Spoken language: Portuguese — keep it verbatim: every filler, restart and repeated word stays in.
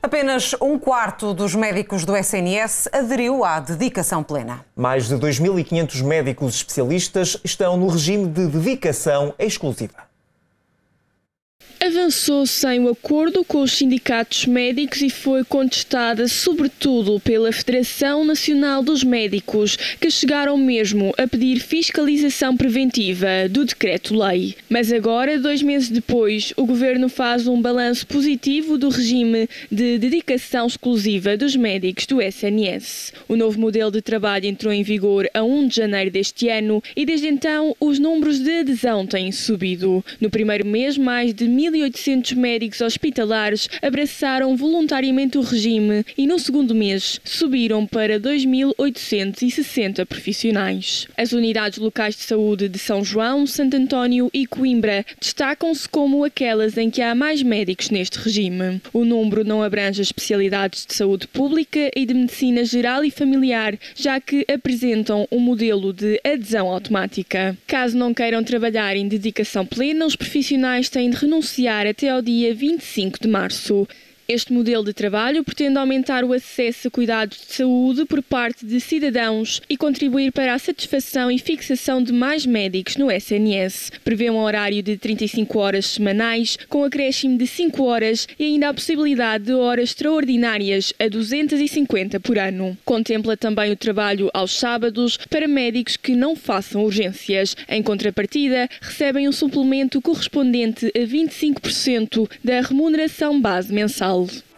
Apenas um quarto dos médicos do S N S aderiu à dedicação plena. Mais de dois mil e quinhentos médicos especialistas estão no regime de dedicação exclusiva. Avançou sem o acordo com os sindicatos médicos e foi contestada sobretudo pela Federação Nacional dos Médicos, que chegaram mesmo a pedir fiscalização preventiva do decreto-lei. Mas agora, dois meses depois, o Governo faz um balanço positivo do regime de dedicação exclusiva dos médicos do S N S. O novo modelo de trabalho entrou em vigor a primeiro de janeiro deste ano e desde então os números de adesão têm subido. No primeiro mês, mais de mil e oitocentos médicos hospitalares abraçaram voluntariamente o regime e no segundo mês subiram para dois mil oitocentos e sessenta profissionais. As unidades locais de saúde de São João, Santo António e Coimbra destacam-se como aquelas em que há mais médicos neste regime. O número não abrange as especialidades de saúde pública e de medicina geral e familiar, já que apresentam um modelo de adesão automática. Caso não queiram trabalhar em dedicação plena, os profissionais têm de renunciar até ao dia vinte e cinco de março. Este modelo de trabalho pretende aumentar o acesso a cuidados de saúde por parte de cidadãos e contribuir para a satisfação e fixação de mais médicos no S N S. Prevê um horário de trinta e cinco horas semanais, com acréscimo de cinco horas e ainda a possibilidade de horas extraordinárias a duzentas e cinquenta por ano. Contempla também o trabalho aos sábados para médicos que não façam urgências. Em contrapartida, recebem um suplemento correspondente a vinte e cinco por cento da remuneração base mensal.